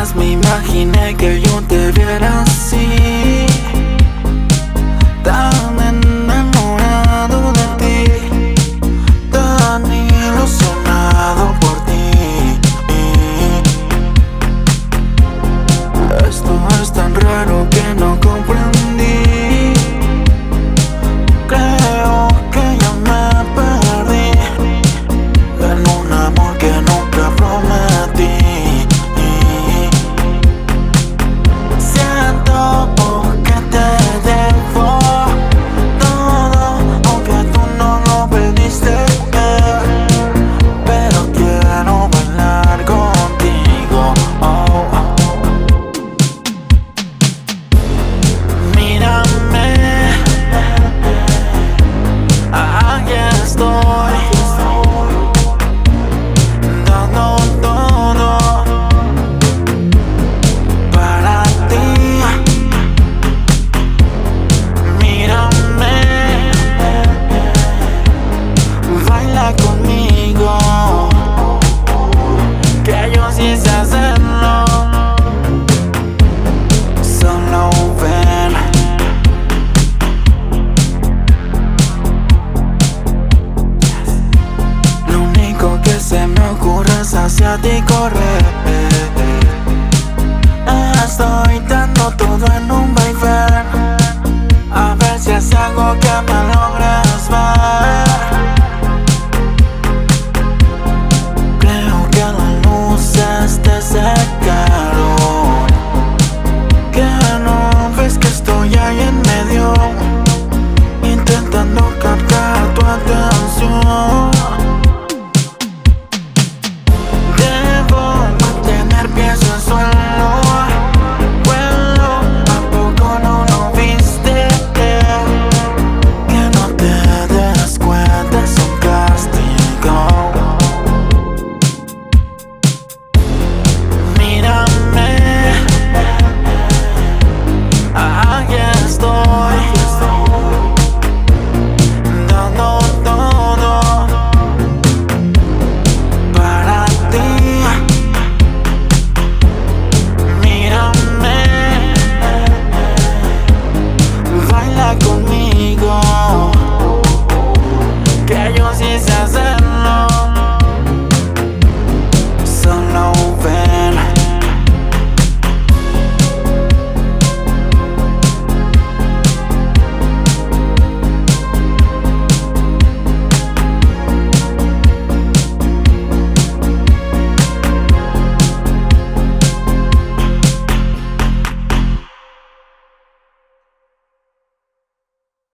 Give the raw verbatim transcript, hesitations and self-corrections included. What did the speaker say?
Jamás me imaginé que yo te viera así, tan enamorado de ti, tan ilusionado por ti. Esto es tan raro que no comprendí. Creo que ya me perdí en un amor que nunca prometí. Siento que te debo todo, aunque tú no lo pediste, pero quiero bailar contigo. Oh. Mírame, aquí estoy, dando todo para ti. Mírame, baila conmigo, que yo sí sé hacerlo. Solo ven. Lo único que se me ocurre es hacia ti correr.